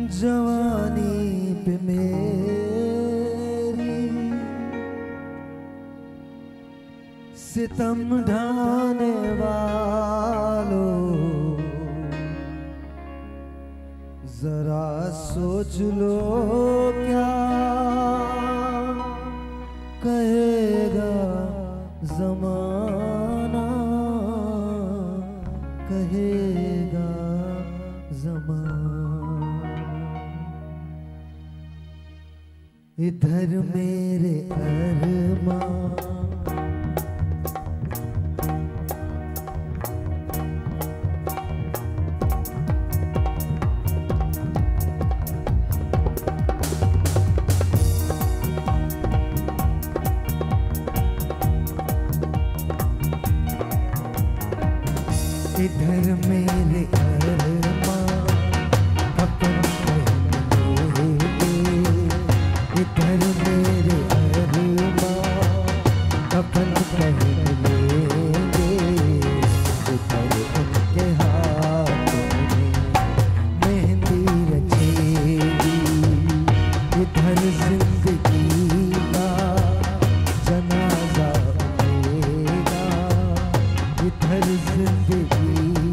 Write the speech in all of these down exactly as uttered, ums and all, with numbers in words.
जवानी पे मेरी सितम ढाने वालों, जरा सोच लो क्या कहेगा ज़माना, कहेगा ज़माना। इधर मेरे अरमान इधर मेरे अरमान अपन पहनेंगे, इधर मेरे अरमान अपन पहनेंगे, उधर उनके हाथों में मेहंदी रचेगी, इधर जिंदगी का जनाजा उठेगा, इधर जिंदगी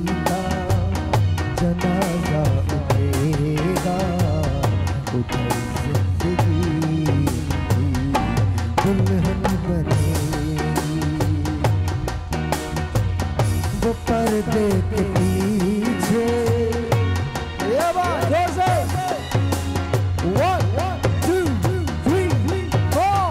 जनाजा उठेगा, उधर जिंदगी दुल्हन बनेगी। वो पर्दे के पीछे ये बात जोर से वन टू थ्री फोर,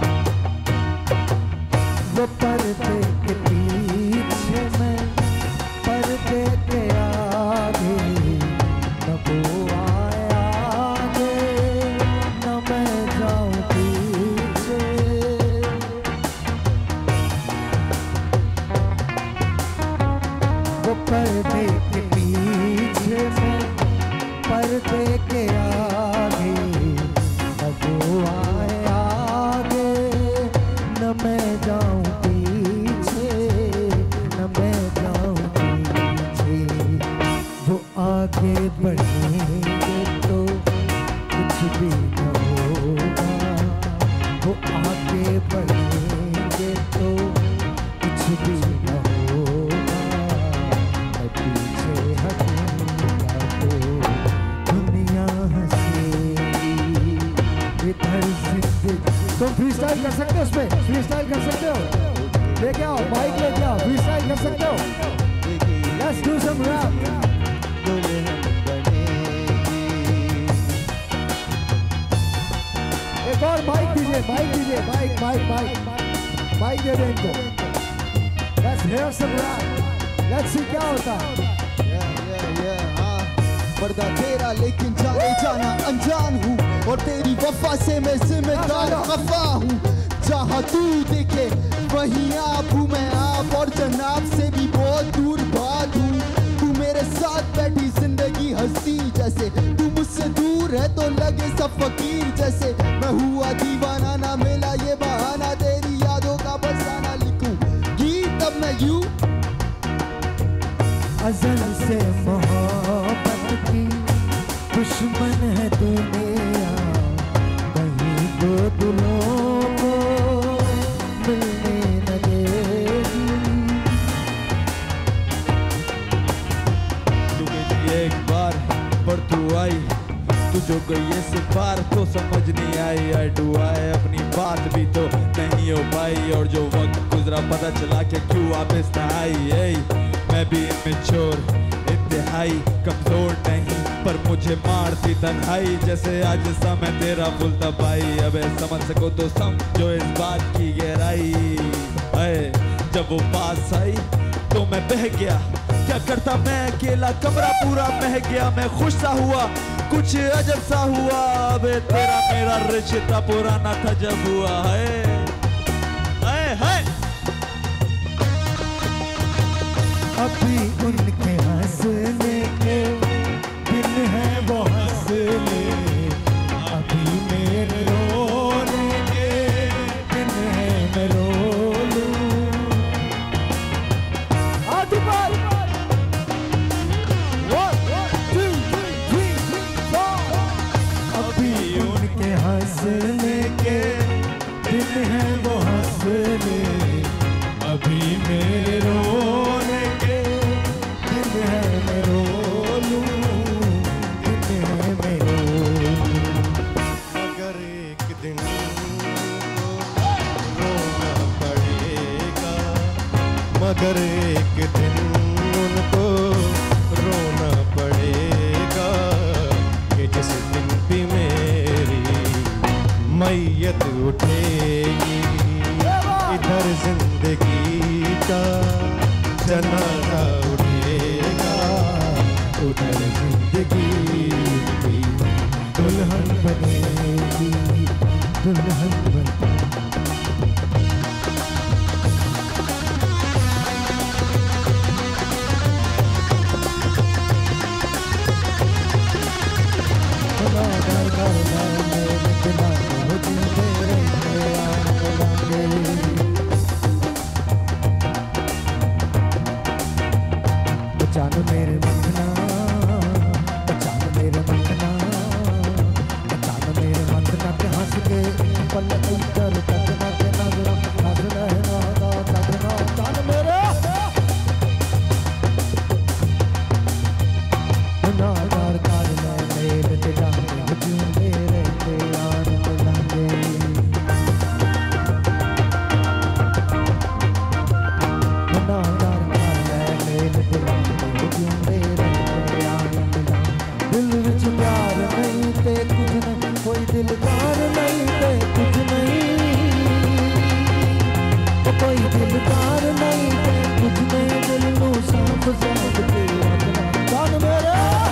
वो पर्दे के पीछे मैं पर्दे के आगे न वो आए आगे न मैं जाऊं पीछे, वो पर्दे के पीछे मैं पर्दे के आगे न वो आए आगे न मैं जाऊं पीछे, न मैं जाऊं पीछे। वो आगे बढ़ेंगे तो कुछ भी न होगा, वो आगे बढ़ेंगे तो कुछ भी न होगा, मैं पीछे हटूंगा तो दुनिया हंसेगी, इधर जिंदगी। तुम फ्री स्टाइल कर सकते हो, उसमें फ्री स्टाइल कर सकते हो, लेके आओ माइक लेके आओ, फ्री स्टाइल कर सकते हो। Let's do some rap. एक और माइक दीजिए, माइक दीजिए, माइक माइक माइक माइक दे दें इनको। Let's hear some rap. Let's see क्या होता है। yeah, yeah, yeah, हाँ। पर्दा तेरा लेकिन जाने जाना अनजान हूँ, और तेरी वफा से मैं जिम्मेदार खफा हूँ। जहाँ तू देखे वहीं आप हूँ मैं, आप और जनाब से भी बहुत दूर बात हूँ। तू मेरे साथ बैठी जिंदगी हंसी जैसे, तू मुझसे दूर है तो लगे सब फकीर जैसे। मैं हुआ दीवाना ना मिला ये बहाना, तेरी यादों का बरसाना लिखूं गीत अब मैं यूं। अज़ल से मोहब्बत की दुश्मन है दुनिया, कहीं दो दिलों को मिलने न देगी। तू गई एक बार पर तू आई, तू जो गई से पार तो समझ नहीं आई। आई टू आई अपनी बात भी तो नहीं हो पाई, और जो वक्त गुजरा पता चला कि क्यों वापस न आई। मैं भी इमेच्योर इंतहाई कमजोर नहीं, पर मुझे मारती तन्हाई जैसे आज समय तेरा फुल तबाही। अबे समझ सको तो समझो इस बात की गहराई। जब वो पास आई तो मैं बह गया, क्या करता मैं अकेला, कमरा पूरा बह गया। मैं खुश सा हुआ, कुछ अजब सा हुआ। अबे तेरा मेरा रिश्ता पुराना था जब हुआ है। अभी उनके हंसने के दिन है वो हंस ले, अभी मेरे रोने के दिन है मैं रो लूं। आदि बार one two three four एक दिन उनको रोना पड़ेगा कि जिस दिन भी मेरी मैयत उठेगी, इधर जिंदगी का जनाजा उठेगा, उधर जिंदगी की दुल्हन बनेगी, दुल्हन बनेगी। पहचान मेरे मंगना, पहचान मेरे मंगना, पहचान मेरे मंगना के हंस के पल इधर तकना के नजरा नजरा है नादा तकना पहचान मेरे नादार कार में मेरे तेरा हुजूम मेरे यार लागे नादार कार में मेरे तेरा दिल विच प्यार नहीं ते कुछ नहीं, कोई दिलदार नहीं ते कुछ नहीं, कोई दिलदार नहीं ते कुछ नहीं, दिल नू साफ साफ के रखना जान मेरे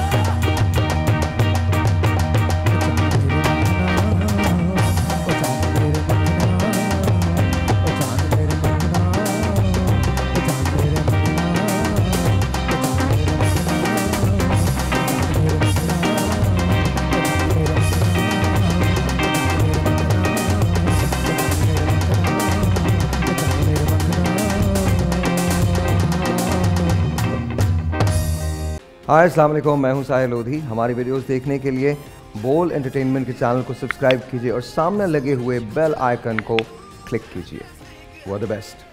हाय अस्सलाम वालेकुम, मैं हूं साहिल लोधी। हमारी वीडियोस देखने के लिए बोल एंटरटेनमेंट के चैनल को सब्सक्राइब कीजिए और सामने लगे हुए बेल आइकन को क्लिक कीजिए। वो द बेस्ट।